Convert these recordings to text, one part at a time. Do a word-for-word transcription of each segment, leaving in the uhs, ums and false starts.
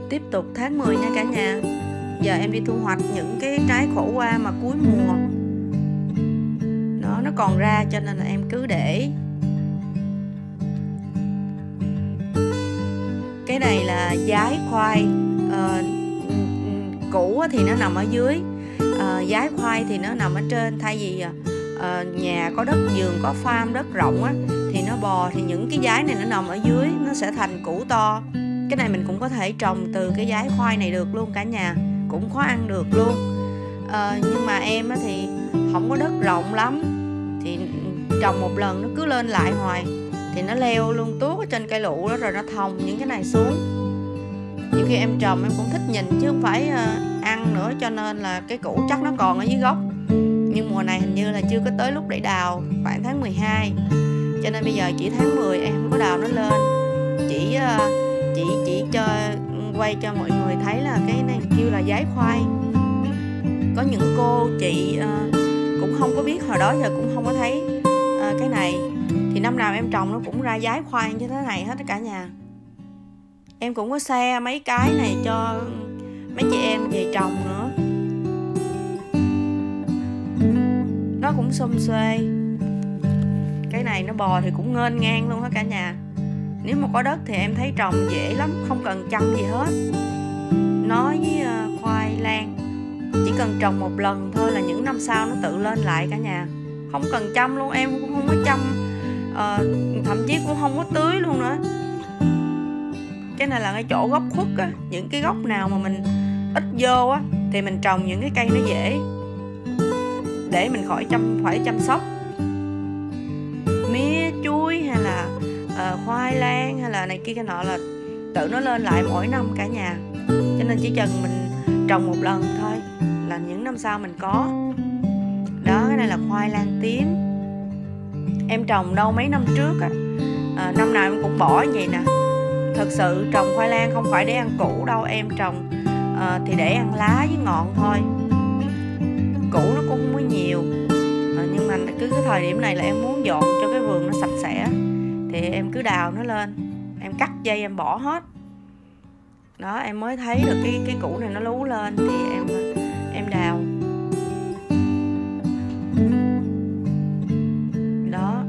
Tiếp tục tháng mười nha cả nhà. Giờ em đi thu hoạch những cái trái khổ qua mà cuối mùa. Đó, nó còn ra cho nên là em cứ để. Cái này là dái khoai. à, Củ thì nó nằm ở dưới, à, dái khoai thì nó nằm ở trên. Thay vì à, nhà có đất vườn, có farm đất rộng á, thì nó bò, thì những cái dái này nó nằm ở dưới, nó sẽ thành củ to. Cái này mình cũng có thể trồng từ cái dái khoai này được luôn cả nhà, cũng có ăn được luôn. à, Nhưng mà em á thì không có đất rộng lắm, thì trồng một lần nó cứ lên lại hoài, thì nó leo luôn tuốt ở trên cây lụ đó, rồi nó thòng những cái này xuống. Nhiều khi em trồng em cũng thích nhìn chứ không phải uh, ăn nữa, cho nên là cái củ chắc nó còn ở dưới gốc. Nhưng mùa này hình như là chưa có tới lúc để đào, khoảng tháng mười hai, cho nên bây giờ chỉ tháng mười em không có đào nó lên. Chỉ uh, chỉ chỉ cho quay cho mọi người thấy là cái này kêu là dái khoai. Có những cô chị uh, cũng không có biết, hồi đó giờ cũng không có thấy uh, cái này. Thì năm nào em trồng nó cũng ra dái khoai như thế này hết cả nhà. Em cũng có share mấy cái này cho mấy chị em về trồng nữa. Nó cũng xum xuê. Cái này nó bò thì cũng nghênh ngang luôn á cả nhà. Nếu mà có đất thì em thấy trồng dễ lắm, không cần chăm gì hết. Nói với uh, khoai lang, chỉ cần trồng một lần thôi là những năm sau nó tự lên lại cả nhà. Không cần chăm luôn, em cũng không có chăm, uh, thậm chí cũng không có tưới luôn nữa. Cái này là cái chỗ gốc khuất á, những cái gốc nào mà mình ít vô á thì mình trồng những cái cây nó dễ, để mình khỏi chăm phải chăm sóc. Mía, chuối hay là uh, khoai lang hay là này kia cái nọ là tự nó lên lại mỗi năm cả nhà. Cho nên chỉ cần mình trồng một lần thôi là những năm sau mình có. Đó, cái này là khoai lang tím. Em trồng đâu mấy năm trước á, à, năm nào em cũng bỏ như vậy nè. Thật sự trồng khoai lang không phải để ăn củ đâu, em trồng à, thì để ăn lá với ngọn thôi. Củ nó cũng không có nhiều, à, nhưng mà cứ cái thời điểm này là em muốn dọn cho cái vườn nó sạch sẽ, thì em cứ đào nó lên, em cắt dây em bỏ hết. Đó, em mới thấy được cái cái củ này nó lú lên thì em em đào. Đó.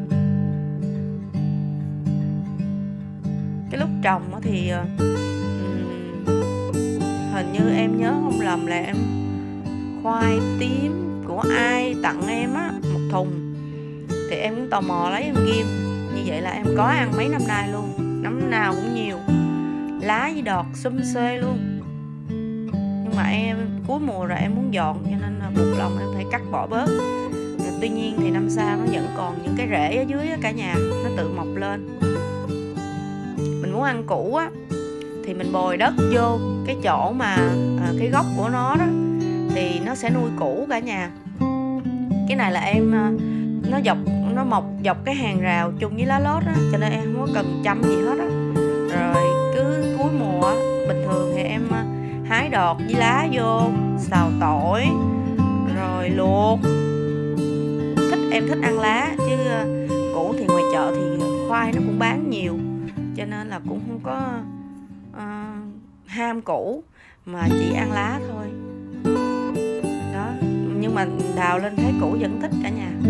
Cái lúc trồng thì um, hình như em nhớ không lầm là em khoai tím của ai tặng em á, một thùng. Thì em cũng tò mò lấy em ghim. Như vậy là em có ăn mấy năm nay luôn, năm nào cũng nhiều, lá với đọt xum xuê luôn. Nhưng mà em cuối mùa rồi em muốn dọn, cho nên là buộc lòng em phải cắt bỏ bớt. Tuy nhiên thì năm sau nó vẫn còn những cái rễ ở dưới cả nhà, nó tự mọc lên. Mình muốn ăn củ á thì mình bồi đất vô cái chỗ mà à, cái gốc của nó đó, thì nó sẽ nuôi củ cả nhà. Cái này là em nó dọc nó mọc dọc cái hàng rào chung với lá lốt á, cho nên em không có cần chăm gì hết á. Rồi cứ cuối mùa bình thường thì em hái đọt với lá vô, xào tỏi rồi luộc. Thích em thích ăn lá, chứ củ thì ngoài chợ thì khoai nó cũng bán nhiều, cho nên là cũng không có uh, ham củ, mà chỉ ăn lá thôi. Đó, nhưng mà đào lên thấy củ vẫn thích cả nhà.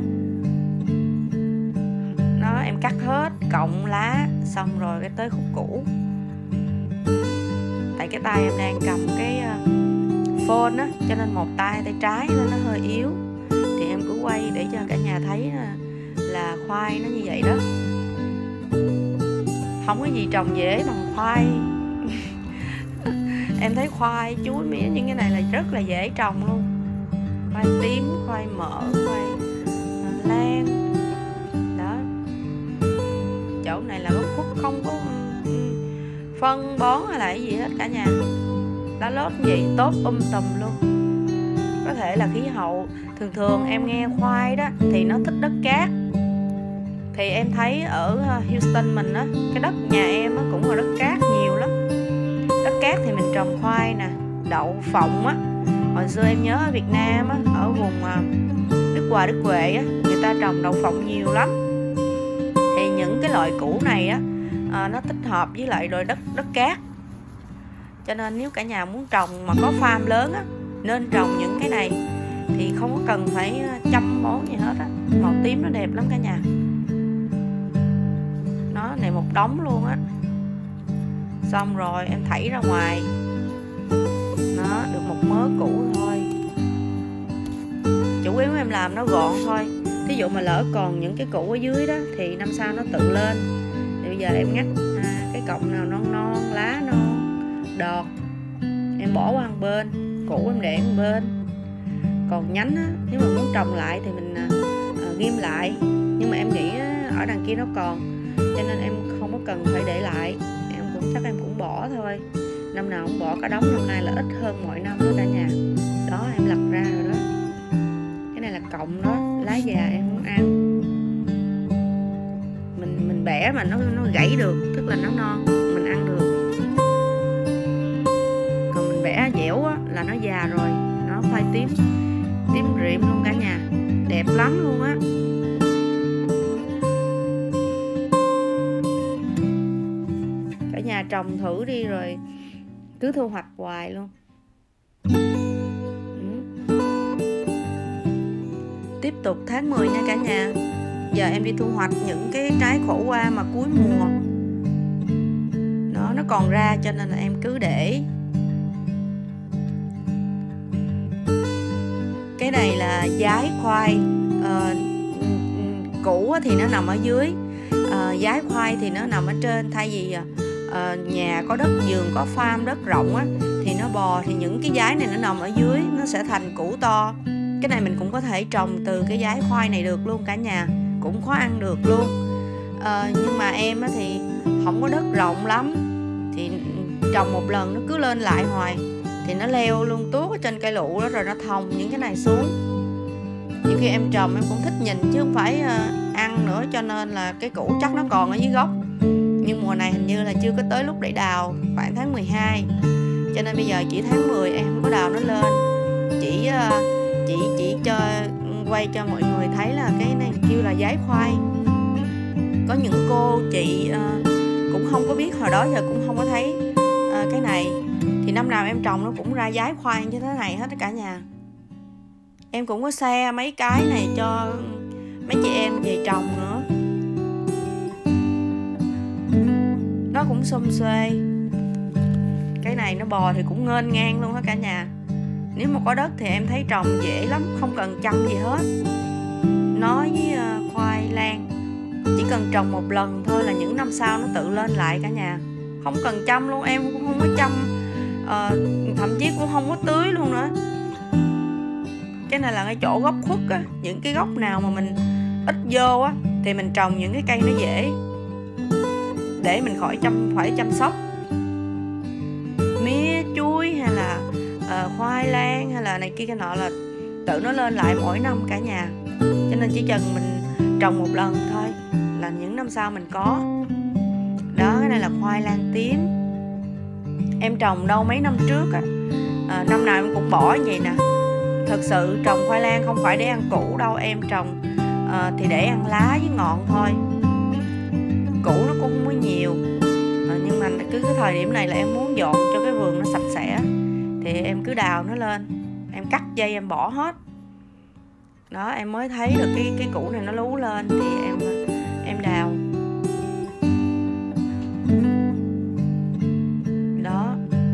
Đó, em cắt hết cọng lá xong rồi cái tới khúc củ. Tại cái tay em đang cầm cái uh, phone á, cho nên một tay tay trái nên nó hơi yếu, thì em cứ quay để cho cả nhà thấy là khoai nó như vậy đó. Không có gì trồng dễ bằng khoai. Em thấy khoai, chuối, mía những cái này là rất là dễ trồng luôn. Khoai tím, khoai mỡ, khoai lang. Đó. Chỗ này là gốc khuất, không có phân bón hay là cái gì hết cả nhà. Lá lốt vậy tốt um tùm luôn. Có thể là khí hậu. Thường thường em nghe khoai đó thì nó thích đất cát. Thì em thấy ở Houston mình á, cái đất nhà em á cũng là đất cát nhiều lắm. Đất cát thì mình trồng khoai nè, đậu phộng á. Hồi xưa em nhớ ở Việt Nam á, ở vùng Đức Hòa, Đức Huệ á, người ta trồng đậu phộng nhiều lắm. Thì những cái loại củ này á, à, nó thích hợp với lại rồi đất đất cát. cho nên nếu cả nhà muốn trồng mà có farm lớn á, nên trồng những cái này thì không có cần phải chăm bón gì hết á. Màu tím nó đẹp lắm cả nhà. Nó này một đống luôn á. Xong rồi em thảy ra ngoài, nó được một mớ củ thôi. Chủ yếu em làm nó gọn thôi. Ví dụ mà lỡ còn những cái củ ở dưới đó thì năm sau nó tự lên. Thì bây giờ em ngắt à, cái cọng nào non non, lá non, đọt, em bỏ qua một bên, củ em để một bên. Còn nhánh á, nếu mà muốn trồng lại thì mình à, à, ghim lại. Nhưng mà em nghĩ á, ở đằng kia nó còn, cho nên em không có cần phải để lại. Em cũng chắc em cũng bỏ thôi. Năm nào cũng bỏ cả đống, năm nay là ít hơn mọi năm đó cả nhà. Đó, em lặt ra rồi đó. Cái này là cọng đó, lá già em muốn ăn. Mình mình bẻ mà nó nó gãy được, tức là nó non, mình ăn được. Còn mình bẻ dẻo á, là nó già rồi. Nó khoai tím, tím rịm luôn cả nhà. Đẹp lắm luôn á. Cả nhà trồng thử đi rồi cứ thu hoạch hoài luôn. Tiếp tục tháng mười nha cả nhà. Giờ em đi thu hoạch những cái trái khổ qua mà cuối mùa. Đó, nó còn ra cho nên là em cứ để. Cái này là dái khoai. à, Củ thì nó nằm ở dưới, à, dái khoai thì nó nằm ở trên. Thay vì à, nhà có đất vườn, có farm đất rộng á, thì nó bò, thì những cái dái này nó nằm ở dưới, nó sẽ thành củ to. Cái này mình cũng có thể trồng từ cái dái khoai này được luôn cả nhà, cũng có ăn được luôn. à, Nhưng mà em á thì không có đất rộng lắm, thì trồng một lần nó cứ lên lại hoài, thì nó leo luôn tuốt ở trên cây lụ đó, rồi nó thòng những cái này xuống. Nhiều khi em trồng em cũng thích nhìn chứ không phải uh, ăn nữa, cho nên là cái củ chắc nó còn ở dưới gốc. Nhưng mùa này hình như là chưa có tới lúc để đào, khoảng tháng mười hai, cho nên bây giờ chỉ tháng mười em không có đào nó lên. Chỉ uh, chỉ chỉ cho quay cho mọi người thấy là cái này kêu là dái khoai. Có những cô chị uh, cũng không có biết, hồi đó giờ cũng không có thấy uh, cái này. Thì năm nào em trồng nó cũng ra dái khoai như thế này hết cả nhà. Em cũng có share mấy cái này cho mấy chị em về trồng nữa. Nó cũng xum xuê. Cái này nó bò thì cũng nghênh ngang luôn á cả nhà. Nếu mà có đất thì em thấy trồng dễ lắm, không cần chăm gì hết. Nói với uh, khoai lang, chỉ cần trồng một lần thôi là những năm sau nó tự lên lại cả nhà. Không cần chăm luôn, em cũng không có chăm, uh, thậm chí cũng không có tưới luôn nữa. Cái này là cái chỗ gốc khuất á, những cái gốc nào mà mình ít vô á thì mình trồng những cái cây nó dễ, để mình khỏi chăm phải chăm sóc. Mía, chuối hay là uh, khoai lang hay là này kia cái nọ là tự nó lên lại mỗi năm cả nhà. Cho nên chỉ cần mình trồng một lần thôi là những năm sau mình có. Đó, cái này là khoai lang tím. Em trồng đâu mấy năm trước á, à, năm nào em cũng bỏ như vậy nè. Thật sự trồng khoai lang không phải để ăn củ đâu, em trồng à, thì để ăn lá với ngọn thôi. Củ nó cũng không có nhiều, à, nhưng mà cứ cái thời điểm này là em muốn dọn cho cái vườn nó sạch sẽ, thì em cứ đào nó lên, em cắt dây em bỏ hết. Đó, em mới thấy được cái cái củ này nó lú lên thì em em đào. Đó.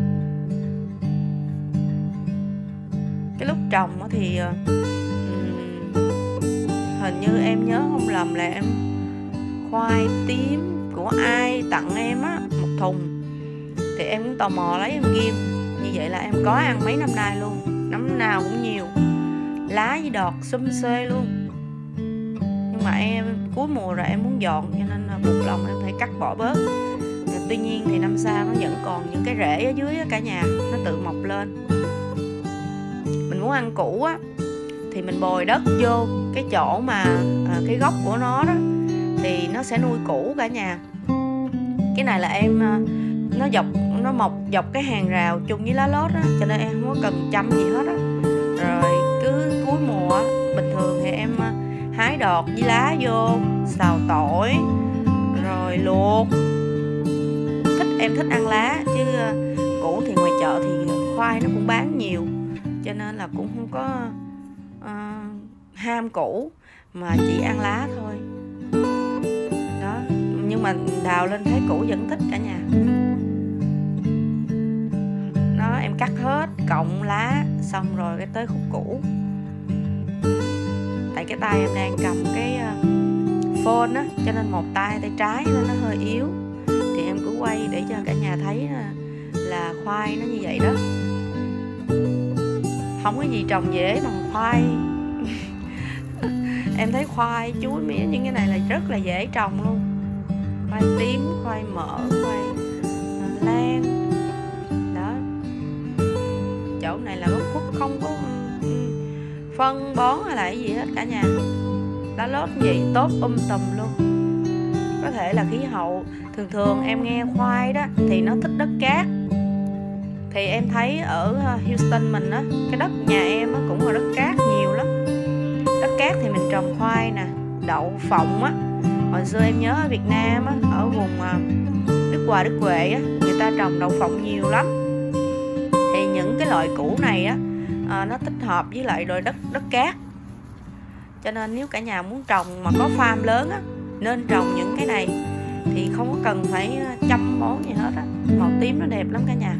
Cái lúc trồng thì um, hình như em nhớ không lầm là em khoai tím của ai tặng em á, một thùng. Thì em cũng tò mò lấy em ghim. Như vậy là em có ăn mấy năm nay luôn, năm nào cũng nhiều, lá với đọt xum xuê luôn. Nhưng mà em cuối mùa rồi em muốn dọn, cho nên là buộc lòng em phải cắt bỏ bớt. Tuy nhiên thì năm sau nó vẫn còn những cái rễ ở dưới cả nhà, nó tự mọc lên. Mình muốn ăn củ á thì mình bồi đất vô cái chỗ mà à, cái gốc của nó đó, thì nó sẽ nuôi củ cả nhà. Cái này là em nó dọc nó mọc dọc cái hàng rào chung với lá lốt á, cho nên em không có cần chăm gì hết á. Rồi cứ cuối mùa bình thường thì em hái đọt với lá vô xào tỏi rồi luộc. Thích em thích ăn lá chứ củ thì ngoài khoai nó cũng bán nhiều, cho nên là cũng không có uh, ham củ, mà chỉ ăn lá thôi. Đó, nhưng mà đào lên thấy củ vẫn thích cả nhà. Đó, em cắt hết cọng lá xong rồi cái tới khúc củ. Tại cái tay em đang cầm cái phone á, cho nên một tay tay trái nên nó hơi yếu, thì em cứ quay để cho cả nhà thấy là khoai nó như vậy đó. Không có gì trồng dễ bằng khoai. Em thấy khoai, chuối, mía những cái này là rất là dễ trồng luôn. Khoai tím, khoai mỡ, khoai lang. Đó. Chỗ này là gốc Phúc không có phân bón hay là cái gì hết cả nhà. Lá lốt vậy tốt um tùm luôn. Có thể là khí hậu. Thường thường em nghe khoai đó thì nó thích đất cát. Thì em thấy ở Houston mình á, cái đất nhà em á cũng là đất cát nhiều lắm. Đất cát thì mình trồng khoai nè, đậu phộng á. Hồi xưa em nhớ ở Việt Nam á, ở vùng Đức Hòa, Đức Huệ á, người ta trồng đậu phộng nhiều lắm. Thì những cái loại củ này á, à, nó thích hợp với lại rồi đất đất cát. Cho nên nếu cả nhà muốn trồng mà có farm lớn á, nên trồng những cái này. Thì không có cần phải chăm bón gì hết á. Màu tím nó đẹp lắm cả nhà.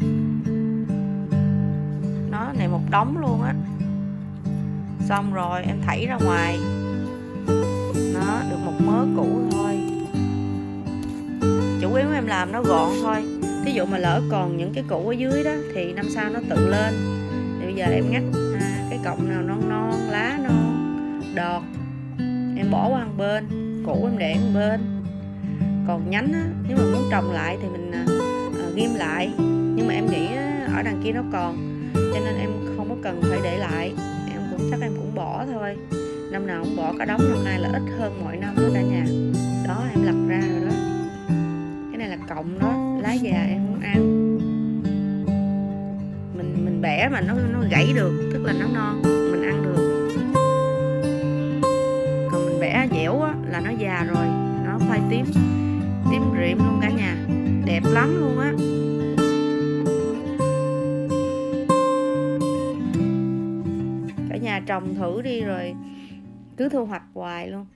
Nó này một đống luôn á. Xong rồi em thảy ra ngoài. Nó được một mớ củ thôi. Chủ yếu em làm nó gọn thôi. Ví dụ mà lỡ còn những cái củ ở dưới đó thì năm sau nó tự lên. Thì bây giờ em ngắt à, cái cọng nào non non, lá non, đọt, em bỏ qua một bên, củ em để một bên. Còn nhánh á, nếu mà muốn trồng lại thì mình à, à, ghim lại. Nhưng mà em nghĩ á, ở đằng kia nó còn, cho nên em không có cần phải để lại. Em cũng chắc em cũng bỏ thôi. Năm nào cũng bỏ cả đống, năm nay là ít hơn mọi năm đó cả nhà. Đó, em lặt ra rồi đó. Cái này là cọng đó, lá già em muốn ăn. Mình mình bẻ mà nó nó gãy được, tức là nó non, mình ăn được. Còn mình bẻ dẻo á, là nó già rồi. Nó khoai tím, tím rịm luôn cả nhà. Đẹp lắm luôn á. Cả nhà trồng thử đi rồi cứ thu hoạch hoài luôn.